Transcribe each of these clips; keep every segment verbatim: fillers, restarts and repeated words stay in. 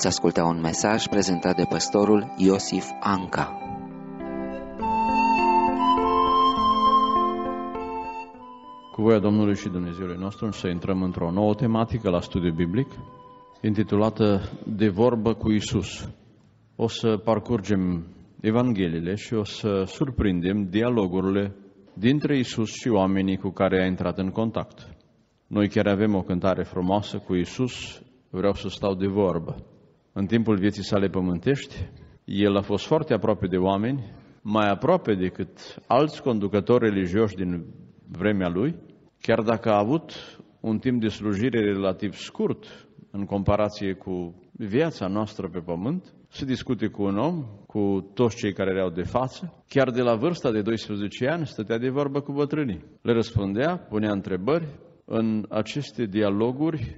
Ați ascultat un mesaj prezentat de pastorul Iosif Anca. Cu voia Domnului și Dumnezeului nostru să intrăm într-o nouă tematică la studiu biblic, intitulată De vorbă cu Iisus. O să parcurgem Evangheliile și o să surprindem dialogurile dintre Iisus și oamenii cu care a intrat în contact. Noi chiar avem o cântare frumoasă cu Iisus, vreau să stau de vorbă. În timpul vieții sale pământești, el a fost foarte aproape de oameni, mai aproape decât alți conducători religioși din vremea lui, chiar dacă a avut un timp de slujire relativ scurt în comparație cu viața noastră pe pământ, să discute cu un om, cu toți cei care erau de față. Chiar de la vârsta de doisprezece ani stătea de vorbă cu bătrânii. Le răspundea, punea întrebări. În aceste dialoguri,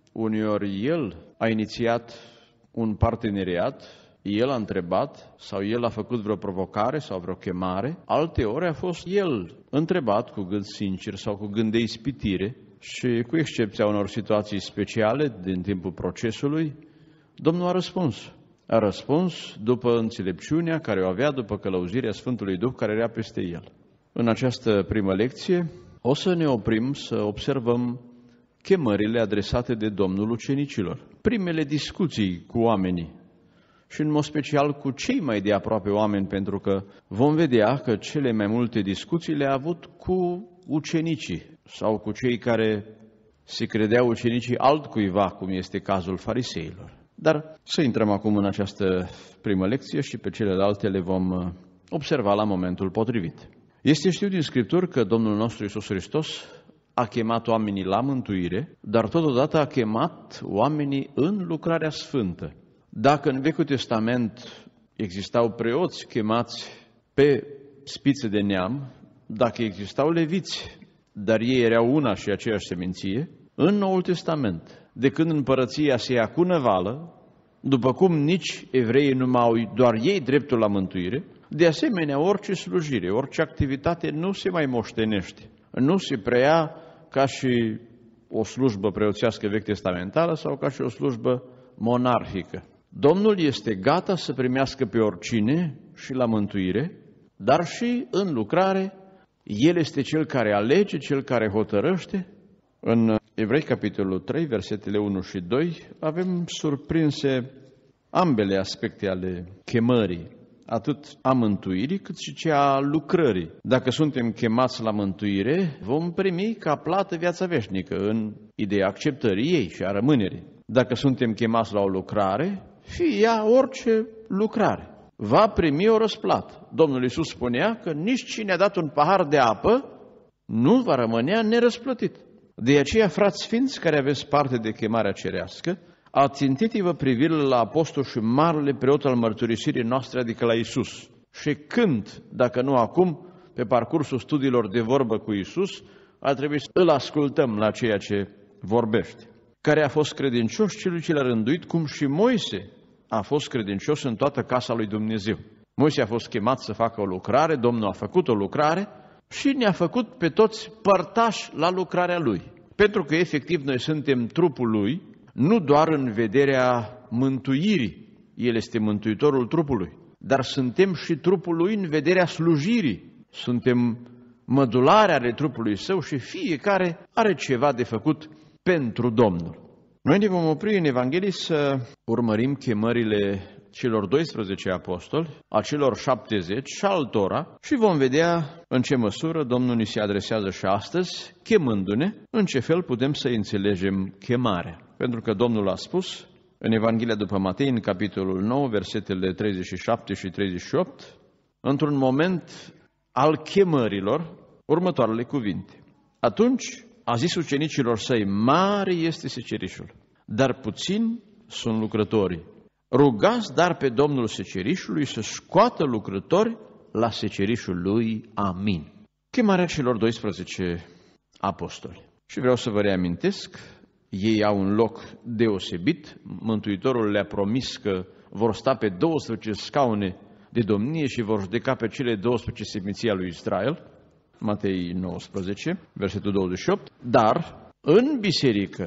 uneori el a inițiat un parteneriat, el a întrebat sau el a făcut vreo provocare sau vreo chemare, alteori a fost el întrebat cu gând sincer sau cu gând de ispitire și cu excepția unor situații speciale din timpul procesului, Domnul a răspuns. A răspuns după înțelepciunea care o avea, după călăuzirea Sfântului Duh care era peste el. În această primă lecție o să ne oprim să observăm chemările adresate de Domnul ucenicilor, primele discuții cu oamenii și în mod special cu cei mai de aproape oameni, pentru că vom vedea că cele mai multe discuții le-a avut cu ucenicii sau cu cei care se credeau ucenicii altcuiva, cum este cazul fariseilor. Dar să intrăm acum în această primă lecție și pe celelalte le vom observa la momentul potrivit. Este știut din Scripturi că Domnul nostru Iisus Hristos a chemat oamenii la mântuire, dar totodată a chemat oamenii în lucrarea sfântă. Dacă în Vechiul Testament existau preoți chemați pe spițe de neam, dacă existau leviți, dar ei erau una și aceeași seminție, în Noul Testament, de când împărăția se ia cu năvală, după cum nici evreii nu mai au doar ei dreptul la mântuire, de asemenea orice slujire, orice activitate nu se mai moștenește, nu se preia ca și o slujbă preoțească vechi testamentală sau ca și o slujbă monarhică. Domnul este gata să primească pe oricine și la mântuire, dar și în lucrare, El este Cel care alege, Cel care hotărăște. În Evrei, capitolul trei, versetele unu și doi, avem surprinse ambele aspecte ale chemării, atât a mântuirii cât și cea a lucrării. Dacă suntem chemați la mântuire, vom primi ca plată viața veșnică în ideea acceptării ei și a rămânerii. Dacă suntem chemați la o lucrare, fie ea orice lucrare, va primi o răsplată. Domnul Iisus spunea că nici cine a dat un pahar de apă nu va rămânea nerăsplătit. De aceea, frați sfinți care aveți parte de chemarea cerească, ațintiți-vă privirile la apostol și marele preot al mărturisirii noastre, adică la Iisus. Și când, dacă nu acum, pe parcursul studiilor de vorbă cu Iisus, ar trebui să îl ascultăm la ceea ce vorbește. Care a fost credincios celui ce l-a rânduit, cum și Moise a fost credincios în toată casa lui Dumnezeu. Moise a fost chemat să facă o lucrare, Domnul a făcut o lucrare și ne-a făcut pe toți părtași la lucrarea lui. Pentru că efectiv noi suntem trupul lui, nu doar în vederea mântuirii, El este mântuitorul trupului, dar suntem și trupul lui în vederea slujirii. Suntem mădularea ale trupului său și fiecare are ceva de făcut pentru Domnul. Noi ne vom opri în Evanghelie să urmărim chemările celor doisprezece apostoli, a celor șaptezeci și altora și vom vedea în ce măsură Domnul ni se adresează și astăzi, chemându-ne, în ce fel putem să înțelegem chemarea. Pentru că Domnul a spus în Evanghelia după Matei, în capitolul nouă, versetele treizeci și șapte și treizeci și opt, într-un moment al chemărilor, următoarele cuvinte. Atunci a zis ucenicilor săi, mare este secerișul, dar puțini sunt lucrătorii. Rugați dar pe Domnul secerișului să scoată lucrători la secerișul lui. Amin. Chemarea celor doisprezece apostoli. Și vreau să vă reamintesc, ei au un loc deosebit. Mântuitorul le-a promis că vor sta pe douăsprezece scaune de domnie și vor judeca pe cele douăsprezece seminții ale lui Israel. Matei nouăsprezece, versetul douăzeci și opt. Dar în biserică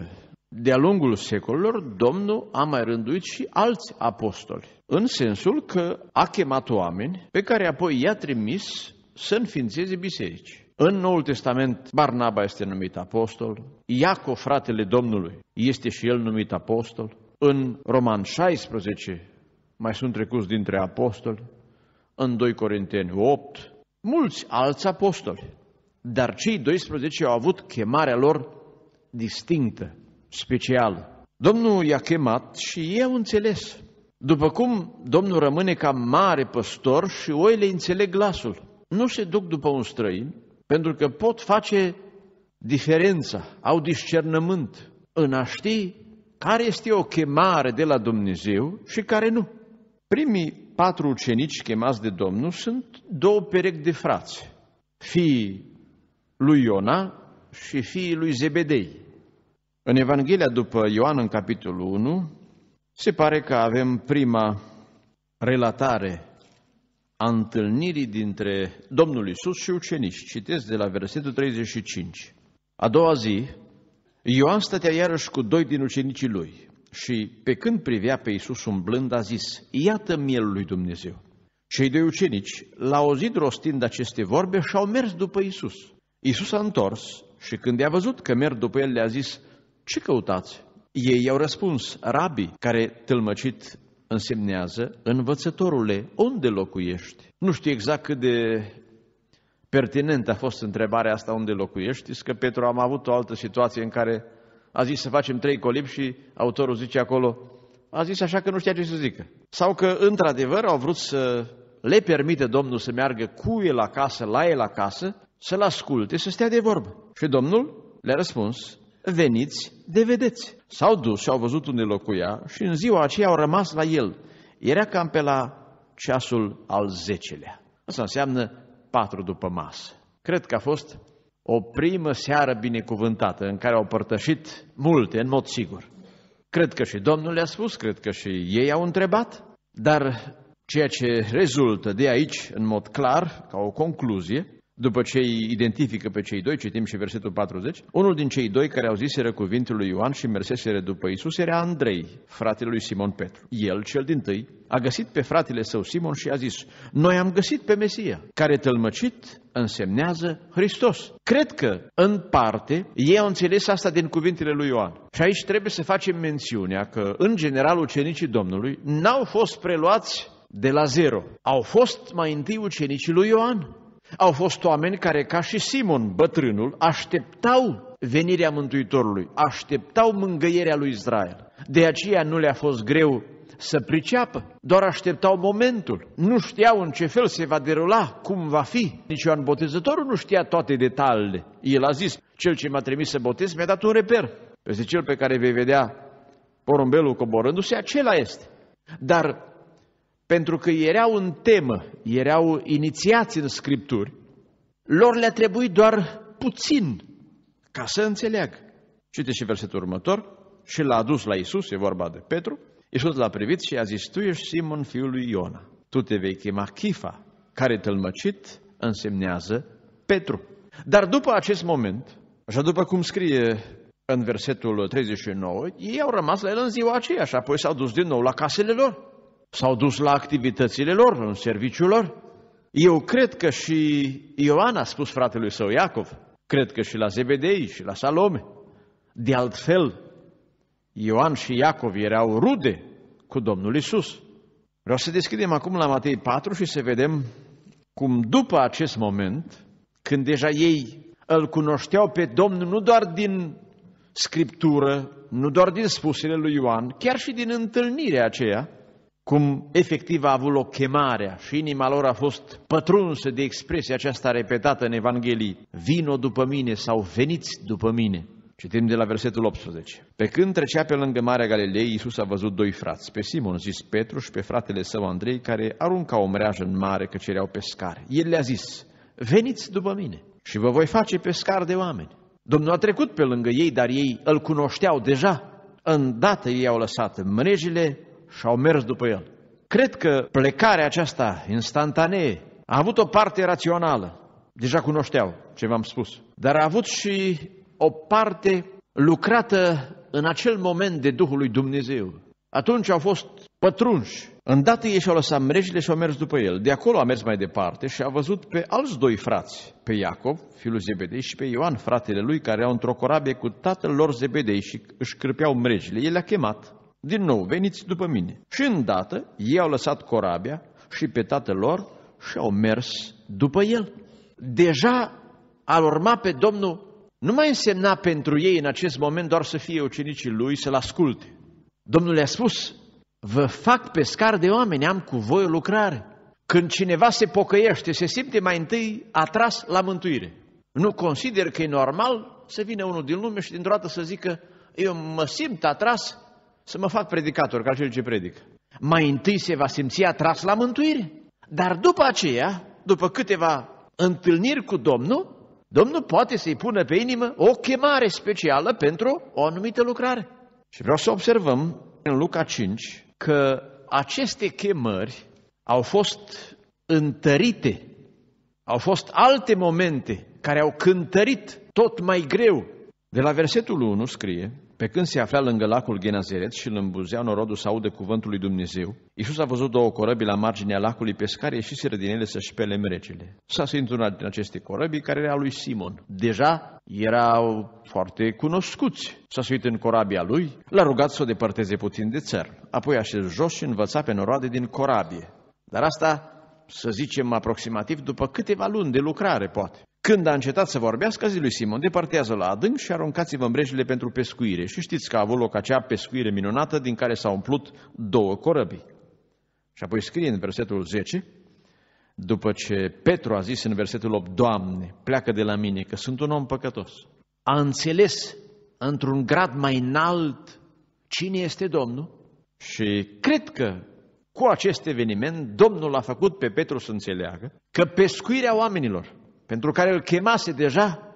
de-a lungul secolelor, Domnul a mai rânduit și alți apostoli, în sensul că a chemat oameni pe care apoi i-a trimis să înființeze biserici. În Noul Testament, Barnaba este numit apostol, Iacov, fratele Domnului, este și el numit apostol, în Roman șaisprezece mai sunt trecuți dintre apostoli, în doi Corinteni opt, mulți alți apostoli, dar cei doisprezece au avut chemarea lor distinctă, specială. Domnul i-a chemat și ei au înțeles. După cum Domnul rămâne ca mare păstor și oile înțeleg glasul. Nu se duc după un străin, pentru că pot face diferența, au discernământ în a ști care este o chemare de la Dumnezeu și care nu. Primii patru ucenici chemați de Domnul sunt două perechi de frați, fiii lui Iona și fiii lui Zebedei. În Evanghelia după Ioan, în capitolul unu, se pare că avem prima relatare a întâlnirii dintre Domnul Iisus și ucenici. Citesc de la versetul treizeci și cinci. A doua zi, Ioan stătea iarăși cu doi din ucenicii lui și, pe când privea pe Iisus umblând, a zis: iată mielul lui Dumnezeu. Cei doi ucenici l-au auzit rostind aceste vorbe și au mers după Iisus. Iisus a întors și când i-a văzut că merg după el, le-a zis: ce căutați? Ei i-au răspuns: Rabi, care tâlmăcit însemnează: învățătorule, unde locuiești? Nu știu exact cât de pertinentă a fost întrebarea asta, unde locuiești. Știți că Petru am avut o altă situație în care a zis să facem trei colibi și autorul zice acolo, a zis așa că nu știa ce să zică. Sau că într-adevăr au vrut să le permite Domnul să meargă cu el acasă, la el acasă, să-l asculte, să stea de vorbă. Și Domnul le-a răspuns: veniți de vedeți. S-au dus și au văzut unde locuia și în ziua aceea au rămas la el. Era cam pe la ceasul al zecelea. Asta înseamnă patru după masă. Cred că a fost o primă seară binecuvântată în care au părtășit multe, în mod sigur. Cred că și Domnul le-a spus, cred că și ei au întrebat, dar ceea ce rezultă de aici, în mod clar, ca o concluzie, după ce îi identifică pe cei doi, citim și versetul patruzeci, unul din cei doi care au ziseră cuvintele lui Ioan și merseseră după Iisus era Andrei, fratele lui Simon Petru. El, cel dintâi, a găsit pe fratele său Simon și a zis: noi am găsit pe Mesia, care tălmăcit însemnează Hristos. Cred că, în parte, ei au înțeles asta din cuvintele lui Ioan. Și aici trebuie să facem mențiunea că, în general, ucenicii Domnului n-au fost preluați de la zero. Au fost mai întâi ucenicii lui Ioan. Au fost oameni care, ca și Simon, bătrânul, așteptau venirea Mântuitorului, așteptau mângâierea lui Israel. De aceea nu le-a fost greu să priceapă, doar așteptau momentul. Nu știau în ce fel se va derula, cum va fi. Nici Ioan Botezătorul nu știa toate detaliile. El a zis: cel ce m-a trimis să botez mi-a dat un reper. Peste cel pe care vei vedea porumbelul coborându-se, acela este. Dar pentru că erau în temă, erau inițiați în Scripturi, lor le-a trebuit doar puțin ca să înțeleagă. Citeți și versetul următor: și l-a adus la Iisus, e vorba de Petru. Iisus l-a privit și a zis: tu ești Simon, fiul lui Iona, tu te vei chema Chifa, care tălmăcit însemnează Petru. Dar după acest moment, așa după cum scrie în versetul treizeci și nouă, ei au rămas la el în ziua aceea și apoi s-au dus din nou la casele lor. S-au dus la activitățile lor, în serviciul lor. Eu cred că și Ioan a spus fratelui său Iacov, cred că și la Zebedei și la Salome. De altfel, Ioan și Iacov erau rude cu Domnul Iisus. Vreau să deschidem acum la Matei patru și să vedem cum după acest moment, când deja ei îl cunoșteau pe Domnul nu doar din Scriptură, nu doar din spusele lui Ioan, chiar și din întâlnirea aceea, cum efectiv a avut loc chemarea și inima lor a fost pătrunsă de expresia aceasta repetată în Evanghelii: vino după mine sau veniți după mine. Citim de la versetul optsprezece. Pe când trecea pe lângă Marea Galilei, Iisus a văzut doi frați, pe Simon, zis Petru, și pe fratele său Andrei, care aruncau o mreajă în mare, căci erau pescari. El le-a zis: veniți după mine și vă voi face pescari de oameni. Domnul a trecut pe lângă ei, dar ei îl cunoșteau deja. Îndată ei au lăsat mrejile și au mers după el. Cred că plecarea aceasta instantanee a avut o parte rațională. Deja cunoșteau ce v-am spus. Dar a avut și o parte lucrată în acel moment de Duhul lui Dumnezeu. Atunci au fost pătrunși. Îndată ei și-au lăsat mrejile și au mers după el. De acolo a mers mai departe și a văzut pe alți doi frați, pe Iacov, fiul Zebedei, și pe Ioan, fratele lui, care erau într-o corabie cu tatăl lor Zebedei și își cârpeau mrejile. El le-a chemat. Din nou, veniți după mine. Și îndată ei au lăsat corabia și pe tatăl lor și au mers după el. Deja a urma pe Domnul nu mai însemna pentru ei în acest moment doar să fie ucenicii lui, să-l asculte. Domnul le-a spus: vă fac pescar de oameni, am cu voi o lucrare. Când cineva se pocăiește, se simte mai întâi atras la mântuire. Nu consider că e normal să vină unul din lume și dintr-o dată să zică: eu mă simt atras să mă fac predicator ca cel ce predică. Mai întâi se va simți atras la mântuire. Dar după aceea, după câteva întâlniri cu Domnul, Domnul poate să-i pună pe inimă o chemare specială pentru o anumită lucrare. Și vreau să observăm în Luca cinci că aceste chemări au fost întărite, au fost alte momente care au cântărit tot mai greu. De la versetul unu scrie: pe când se afla lângă lacul Genezeret și îl îmbuzea norodul să audă cuvântul lui Dumnezeu, Iisus a văzut două corăbii la marginea lacului, pescari ieșiseră din ele să-și spele mrecile. S-a suit una din aceste corăbii, care era a lui Simon. Deja erau foarte cunoscuți. S-a suit în corabia lui, l-a rugat să o depărteze puțin de țăr. Apoi a șez jos și învăța pe noroade din corabie. Dar asta, să zicem, aproximativ după câteva luni de lucrare, poate. Când a încetat să vorbească, a zis lui Simon: depărtează la adânc și aruncați-vă mrejile pentru pescuire. Și știți că a avut loc acea pescuire minunată din care s-au umplut două corăbii. Și apoi scrie în versetul zece, după ce Petru a zis în versetul opt: Doamne, pleacă de la mine, că sunt un om păcătos. A înțeles într-un grad mai înalt cine este Domnul și cred că cu acest eveniment Domnul a făcut pe Petru să înțeleagă că pescuirea oamenilor pentru care îl chemase deja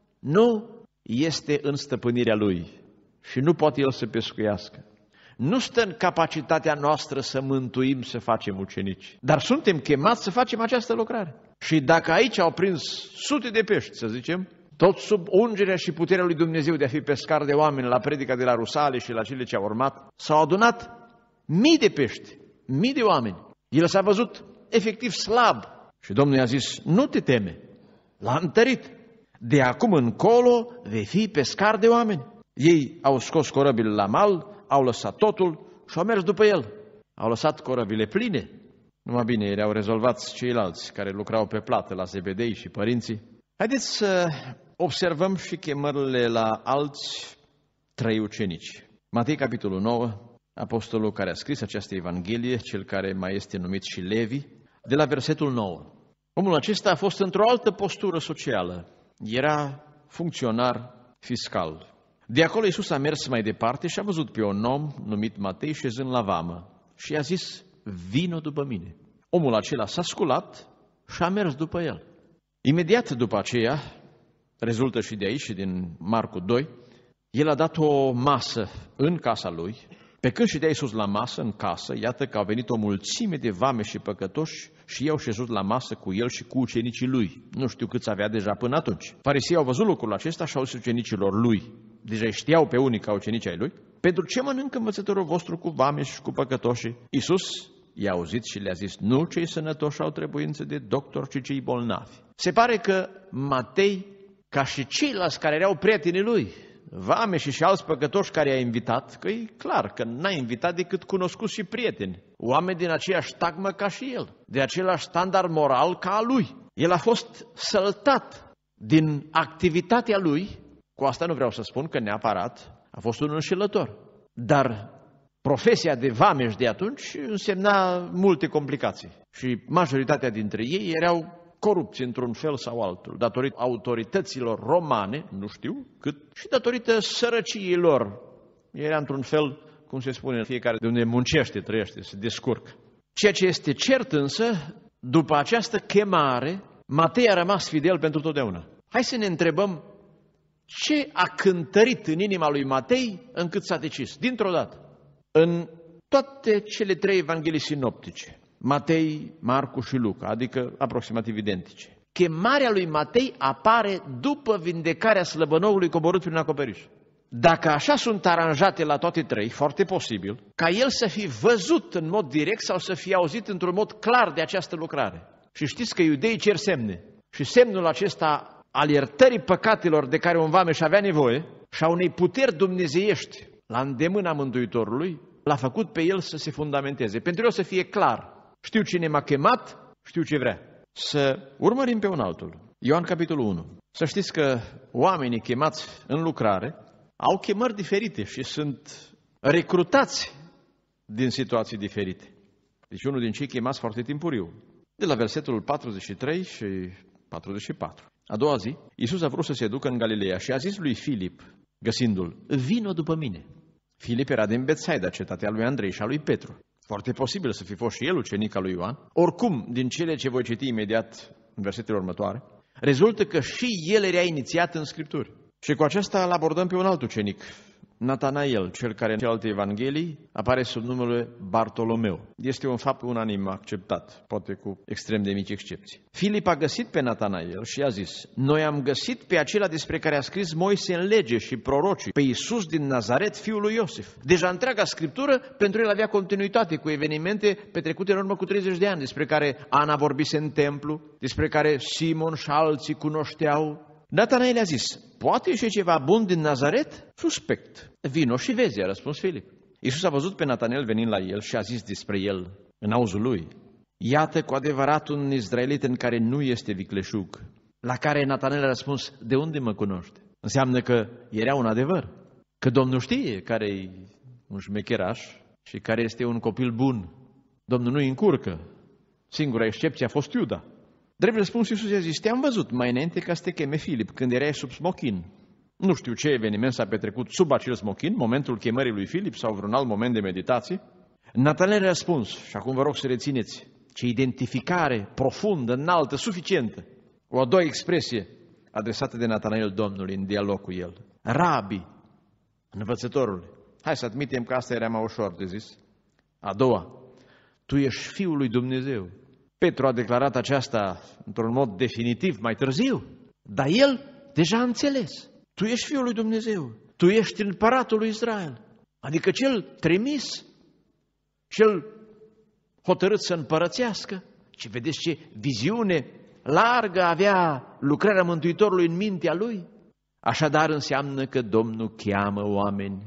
nu este în stăpânirea lui și nu poate el să pescuiască. Nu stă în capacitatea noastră să mântuim, să facem ucenici, dar suntem chemați să facem această lucrare. Și dacă aici au prins sute de pești, să zicem, tot sub ungerea și puterea lui Dumnezeu de a fi pescar de oameni la predica de la Rusale și la cele ce au urmat, s-au adunat mii de pești, mii de oameni. El s-a văzut efectiv slab și Domnul i-a zis: nu te teme. L-a întărit. De acum încolo vei fi pescar de oameni. Ei au scos corăbile la mal, au lăsat totul și au mers după el. Au lăsat corăbile pline. Numai bine, erau rezolvați ceilalți care lucrau pe plată la Zebedei și părinții. Haideți să observăm și chemările la alți trei ucenici. Matei, capitolul nouă, apostolul care a scris această Evanghelie, cel care mai este numit și Levi, de la versetul nouă. Omul acesta a fost într-o altă postură socială. Era funcționar fiscal. De acolo Iisus a mers mai departe și a văzut pe un om numit Matei șezând la vamă și i-a zis: vino după mine. Omul acela s-a sculat și a mers după el. Imediat după aceea, rezultă și de aici și din Marcu doi, el a dat o masă în casa lui. Pe când ședea Iisus la masă în casă, iată că au venit o mulțime de vame și păcătoși și i-au șezut la masă cu el și cu ucenicii lui. Nu știu câți avea deja până atunci. Farisei au văzut lucrul acesta și au zis ucenicilor lui, deja știau pe unii ca ucenicii ai lui: pentru ce mănâncă învățătorul vostru cu vame și cu păcătoșii? Iisus i-a auzit și le-a zis: nu cei sănătoși au trebuință de doctor, ci cei bolnavi. Se pare că Matei, ca și ceilalți care erau prietenii lui, vame și și alți păcătoși care i-a invitat, că e clar că n-a invitat decât cunoscuți și prieteni, oameni din aceeași tagmă ca și el, de același standard moral ca a lui. El a fost săltat din activitatea lui. Cu asta nu vreau să spun că neapărat a fost un înșelător, dar profesia de vameș de atunci însemna multe complicații și majoritatea dintre ei erau corupți într-un fel sau altul, datorită autorităților romane, nu știu cât, și datorită sărăciei lor. Era într-un fel, cum se spune, fiecare de unde muncește, trăiește, se descurcă. Ceea ce este cert însă, după această chemare, Matei a rămas fidel pentru totdeauna. Hai să ne întrebăm ce a cântărit în inima lui Matei încât s-a decis, dintr-o dată. În toate cele trei evanghelii sinoptice, Matei, Marcu și Luca, adică aproximativ identice, chemarea lui Matei apare după vindecarea slăbănoului coborât prin acoperiș. Dacă așa sunt aranjate la toate trei, foarte posibil, ca el să fi văzut în mod direct sau să fie auzit într-un mod clar de această lucrare. Și știți că iudeii cer semne. Și semnul acesta al iertării păcatelor de care un vameș avea nevoie și a unei puteri dumnezeiești la îndemâna Mântuitorului, l-a făcut pe el să se fundamenteze. Pentru el să fie clar. Știu cine m-a chemat, știu ce vrea. Să urmărim pe un altul. Ioan capitolul unu. Să știți că oamenii chemați în lucrare au chemări diferite și sunt recrutați din situații diferite. Deci unul din cei chemați foarte timpuriu. De la versetul patruzeci și trei și patruzeci și patru. A doua zi, Iisus a vrut să se ducă în Galileea și a zis lui Filip, găsindu-l, vino după mine. Filip era din Betsaida, cetatea lui Andrei și a lui Petru. Foarte posibil să fi fost și el ucenic al lui Ioan. Oricum, din cele ce voi citi imediat în versetele următoare, rezultă că și el era inițiat în Scripturi. Și cu aceasta îl abordăm pe un alt ucenic, Natanael, cel care în celelalte evanghelii apare sub numele Bartolomeu. Este un fapt unanim acceptat, poate cu extrem de mici excepții. Filip a găsit pe Natanael și a zis, noi am găsit pe acela despre care a scris Moise în lege și prorocii, pe Iisus din Nazaret, fiul lui Iosif. Deja întreaga Scriptură pentru el avea continuitate cu evenimente petrecute în urmă cu treizeci de ani, despre care Ana vorbise în templu, despre care Simon și alții cunoșteau. Natanael a zis, poate ieși ceva bun din Nazaret? Suspect. Vino și vezi, a răspuns Filip. Iisus a văzut pe Natanael venind la el și a zis despre el, în auzul lui, iată cu adevărat un izraelit în care nu este vicleșug. La care Natanael a răspuns, de unde mă cunoști? Înseamnă că era un adevăr, că Domnul știe care e un șmecheraș și care este un copil bun. Domnul nu-i încurcă. Singura excepție a fost Iuda. Drept răspuns, Iisus i-a zis, te-am văzut mai înainte ca să te cheme Filip, când erai sub smochin. Nu știu ce eveniment s-a petrecut sub acel smochin, momentul chemării lui Filip sau vreun alt moment de meditație. Natanael a răspuns, și acum vă rog să rețineți, ce identificare profundă, înaltă, suficientă. O a doua expresie adresată de Natanael Domnului în dialog cu el. Rabi, învățătorul. Hai să admitem că asta era mai ușor de zis. A doua, tu ești Fiul lui Dumnezeu. Petru a declarat aceasta într-un mod definitiv mai târziu, dar el deja a înțeles. Tu ești Fiul lui Dumnezeu, tu ești împăratul lui Israel, adică cel trimis, cel hotărât să împărățească. Și vedeți ce viziune largă avea lucrarea Mântuitorului în mintea lui. Așadar înseamnă că Domnul cheamă oameni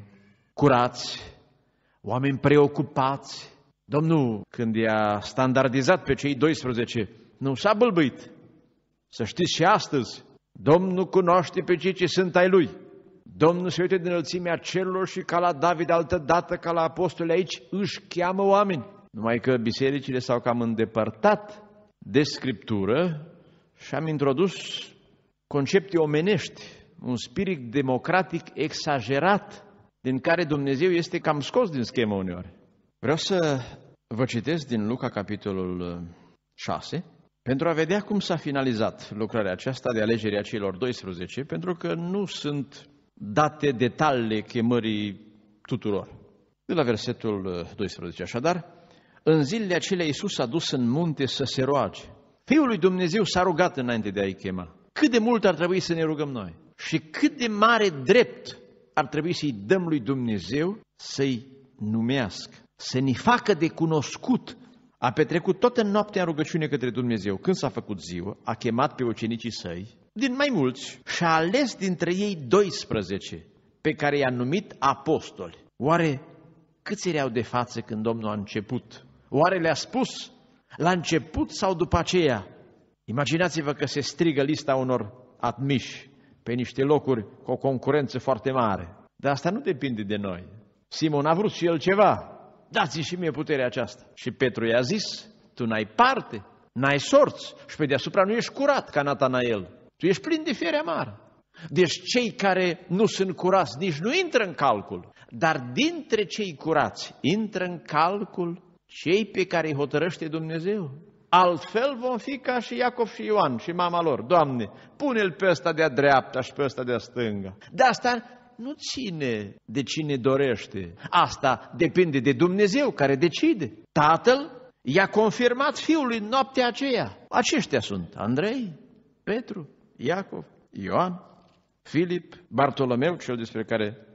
curați, oameni preocupați. Domnul, când i-a standardizat pe cei doisprezece, nu s-a bâlbâit. Să știți și astăzi, Domnul cunoaște pe cei ce sunt ai Lui. Domnul se uită din înălțimea cerurilor și ca la David altădată, ca la apostoli aici, își cheamă oameni. Numai că bisericile s-au cam îndepărtat de Scriptură și am introdus concepte omenești, un spirit democratic exagerat, din care Dumnezeu este cam scos din schemă uneori. Vreau să vă citesc din Luca, capitolul șase, pentru a vedea cum s-a finalizat lucrarea aceasta de alegerea celor doisprezece, pentru că nu sunt date detaliile chemării tuturor. De la versetul doisprezece, așadar, în zilele acelea Iisus s-a dus în munte să se roage. Fiul lui Dumnezeu s-a rugat înainte de a-i chema. Cât de mult ar trebui să ne rugăm noi și cât de mare drept ar trebui să-i dăm lui Dumnezeu să-i numească, să ne facă de cunoscut. A petrecut toată noaptea în rugăciune către Dumnezeu. Când s-a făcut ziua, a chemat pe ucenicii săi, din mai mulți, și a ales dintre ei doisprezece, pe care i-a numit apostoli. Oare câți erau de față când Domnul a început? Oare le-a spus la început sau după aceea? Imaginați-vă că se strigă lista unor admiși pe niște locuri cu o concurență foarte mare. Dar asta nu depinde de noi. Simon a vrut și el ceva. Dați-mi și mie puterea aceasta. Și Petru i-a zis, tu n-ai parte, n-ai sorți și pe deasupra nu ești curat ca Natanael. Tu ești plin de fiere amară. Deci cei care nu sunt curați nici nu intră în calcul. Dar dintre cei curați intră în calcul cei pe care îi hotărăște Dumnezeu. Altfel vom fi ca și Iacov și Ioan și mama lor. Doamne, pune-l pe ăsta de-a dreapta și pe ăsta de-a stânga. De asta nu ține de cine dorește. Asta depinde de Dumnezeu care decide. Tatăl i-a confirmat Fiului în noaptea aceea. Aceștia sunt Andrei, Petru, Iacov, Ioan, Filip, Bartolomeu, cel despre care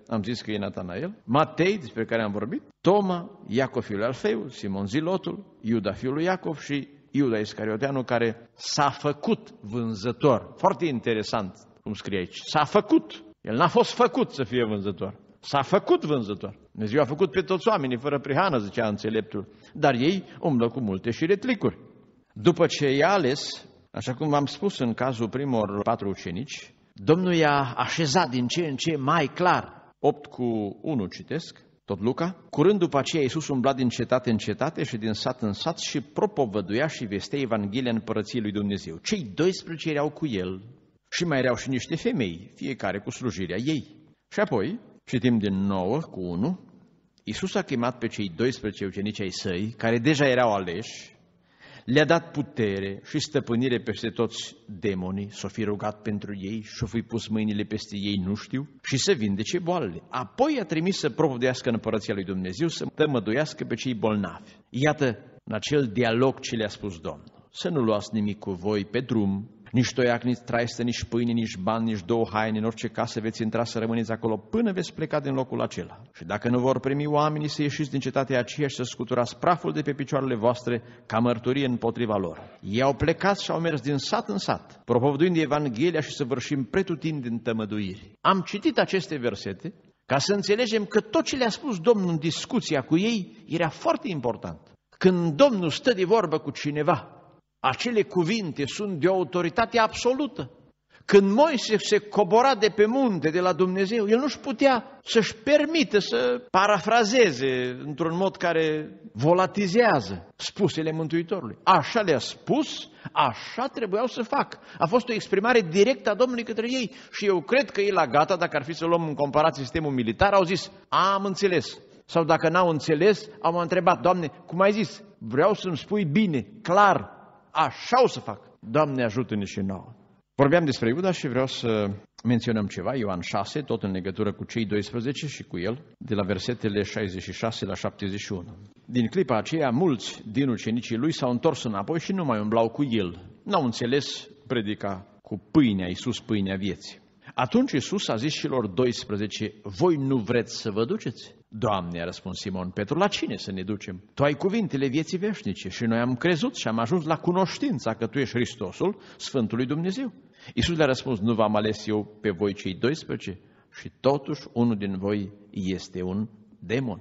am zis că e Natanael, Matei, despre care am vorbit, Toma, Iacov fiul Alfeu, Simon Zilotul, Iuda fiul lui Iacov și Iuda Iscarioteanu, care s-a făcut vânzător. Foarte interesant cum scrie aici. S-a făcut. El n-a fost făcut să fie vânzător. S-a făcut vânzător. Dumnezeu a făcut pe toți oamenii fără prihană, zicea înțeleptul. Dar ei umblă cu multe și retlicuri. După ce i-a ales, așa cum v-am spus în cazul primor patru ucenici, Domnul i-a așezat din ce în ce mai clar. opt cu unu citesc, tot Luca. Curând după aceea Iisus umbla din cetate în cetate și din sat în sat și propovăduia și vestea Evanghelia Împărăției lui Dumnezeu. Cei doisprezece erau cu el și mai erau și niște femei, fiecare cu slujirea ei. Și apoi, citim din nouă cu unu, Iisus a chemat pe cei doisprezece ucenici ai săi, care deja erau aleși, le-a dat putere și stăpânire peste toți demonii, s-o fi rugat pentru ei și-o fi pus mâinile peste ei, nu știu, și să vindece boalele. Apoi a trimis să propovăduiască în Împărăția lui Dumnezeu, să tămăduiască pe cei bolnavi. Iată, în acel dialog ce le-a spus Domnul, să nu luați nimic cu voi pe drum, nici toiac, nici traistă, nici pâine, nici bani, nici două haine, în orice casă veți intra să rămâneți acolo până veți pleca din locul acela. Și dacă nu vor primi oamenii, să ieșiți din cetatea aceea și să scuturați praful de pe picioarele voastre ca mărturie împotriva lor. Ei au plecat și au mers din sat în sat, propovăduind Evanghelia și săvârșim pretutindeni tămăduiri. Am citit aceste versete ca să înțelegem că tot ce le-a spus Domnul în discuția cu ei era foarte important. Când Domnul stă de vorbă cu cineva, acele cuvinte sunt de o autoritate absolută. Când Moise se cobora de pe munte de la Dumnezeu, el nu-și putea să-și permită să parafrazeze într-un mod care volatizează spusele Mântuitorului. Așa le-a spus, așa trebuiau să facă. A fost o exprimare directă a Domnului către ei și eu cred că ei la gata, dacă ar fi să luăm în comparație sistemul militar, au zis, am înțeles. Sau dacă n-au înțeles, au întrebat, Doamne, cum ai zis? Vreau să-mi spui bine, clar. Așa o să fac. Doamne, ajută-ne și nouă. Vorbeam despre Iuda și vreau să menționăm ceva. Ioan șase, tot în legătură cu cei doisprezece și cu el, de la versetele șaizeci și șase la șaptezeci și unu. Din clipa aceea, mulți din ucenicii lui s-au întors înapoi și nu mai umblau cu el. N-au înțeles predica cu pâinea, Iisus, pâinea vieții. Atunci Iisus a zis celor doisprezece, voi nu vreți să vă duceți? Doamne, a răspuns Simon Petru, la cine să ne ducem? Tu ai cuvintele vieții veșnice și noi am crezut și am ajuns la cunoștința că Tu ești Hristosul, Sfântul lui Dumnezeu. Iisus le-a răspuns, nu v-am ales eu pe voi cei doisprezece? Și totuși unul din voi este un demon.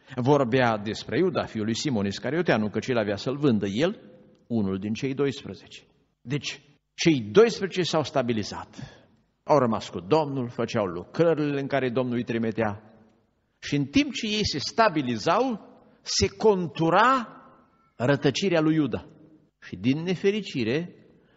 Vorbea despre Iuda, fiul lui Simon Iscarioteanu, că cel avea să-l vândă el, unul din cei doisprezece. Deci, cei doisprezece s-au stabilizat. Au rămas cu Domnul, făceau lucrările în care Domnul îi trimitea. Și în timp ce ei se stabilizau, se contura rătăcirea lui Iuda. Și din nefericire,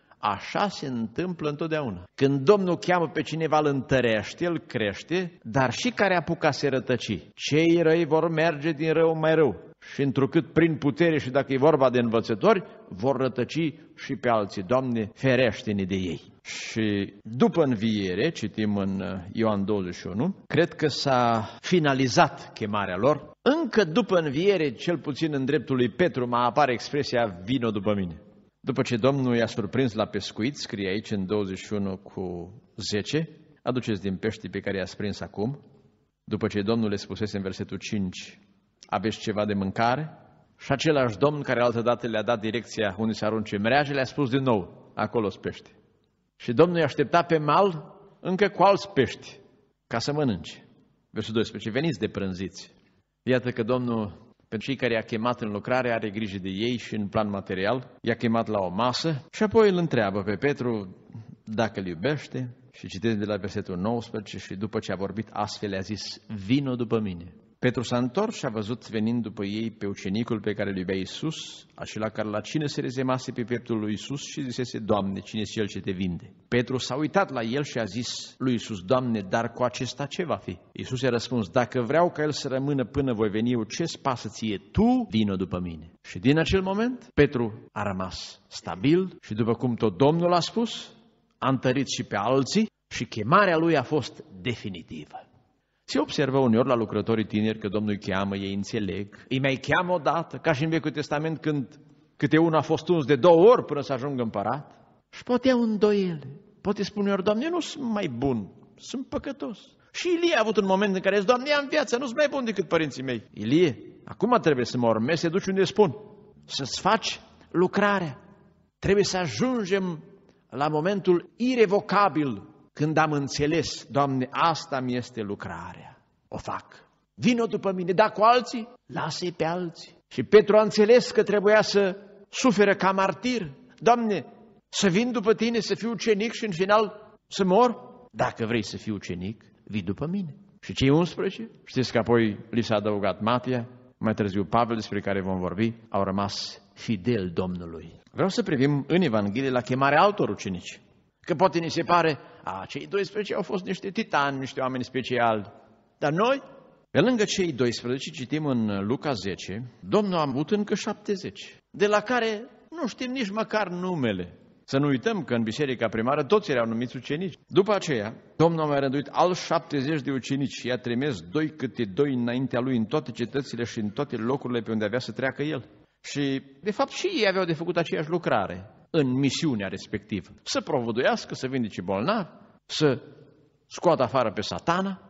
așa se întâmplă întotdeauna. Când Domnul cheamă pe cineva, îl întărește, îl crește, dar și care apuca se rătăci. Cei răi vor merge din rău mai rău. Și întrucât prin putere și dacă e vorba de învățători, vor rătăci și pe alții. Doamne, ferește-ne de ei. Și după înviere, citim în Ioan douăzeci și unu, cred că s-a finalizat chemarea lor. Încă după înviere, cel puțin în dreptul lui Petru, mai apare expresia vino după mine. După ce Domnul i-a surprins la pescuit, scrie aici în douăzeci și unu cu zece, aduceți din pește pe care i-a prins acum. După ce Domnul le spusese în versetul cinci, aveți ceva de mâncare? Și același Domn care altădată le-a dat direcția unde se arunce mreaje, le-a spus din nou, acolo-s pește. Și Domnul i-a așteptat pe mal încă cu alți pești, ca să mănânce. Versul doisprezece, veniți de prânziți. Iată că Domnul, pentru cei care i-a chemat în lucrare, are grijă de ei și în plan material, i-a chemat la o masă și apoi îl întreabă pe Petru dacă îl iubește și citesc de la versetul nouăsprezece și după ce a vorbit astfel le-a zis, vino după mine. Petru s-a întors și a văzut venind după ei pe ucenicul pe care îl iubea Iisus, acela care la cină se rezemase pe pieptul lui Iisus și zisese, Doamne, cine este cel ce te vinde? Petru s-a uitat la el și a zis lui Iisus, Doamne, dar cu acesta ce va fi? Iisus i-a răspuns, dacă vreau ca el să rămână până voi veni eu, ce-ți pasă ție? Tu vino după mine. Și din acel moment, Petru a rămas stabil și după cum tot Domnul a spus, a întărit și pe alții și chemarea lui a fost definitivă. Se observă uneori la lucrătorii tineri că Domnul îi cheamă, ei înțeleg, îi mai cheamă odată, ca și în Vechiul Testament când câte unul a fost uns de două ori până să ajungă împărat. Și poate au îndoiele, poate spune ori, Doamne, eu nu sunt mai bun, sunt păcătos. Și Ilie a avut un moment în care zice, Doamne, ia-mi viața, nu-s mai bun decât părinții mei. Ilie, acum trebuie să mă urmezi, să duci unde spun, să-ți faci lucrarea. Trebuie să ajungem la momentul irevocabil când am înțeles, Doamne, asta mi este lucrarea. O fac. Vino după mine, da cu alții, lasă-i pe alții. Și Petru a înțeles că trebuia să suferă ca martir. Doamne, să vin după tine, să fiu ucenic și în final să mor? Dacă vrei să fii ucenic, vii după mine. Și cei unsprezece, știți că apoi li s-a adăugat Matia, mai târziu Pavel, despre care vom vorbi, au rămas fidel Domnului. Vreau să privim în Evanghelie la chemarea altor ucenici. Că poate ni se pare, a, cei doisprezece au fost niște titani, niște oameni speciali. Dar noi, pe lângă cei doisprezece, citim în Luca zece, Domnul a avut încă șaptezeci, de la care nu știm nici măcar numele. Să nu uităm că în biserica primară toți erau numiți ucenici. După aceea, Domnul a mai rânduit alți șaptezeci de ucenici și i-a trimis doi câte doi înaintea lui în toate cetățile și în toate locurile pe unde avea să treacă el. Și, de fapt, și ei aveau de făcut aceeași lucrare în misiunea respectivă. Să provoduiască, să vindece bolnavi, să scoată afară pe Satana.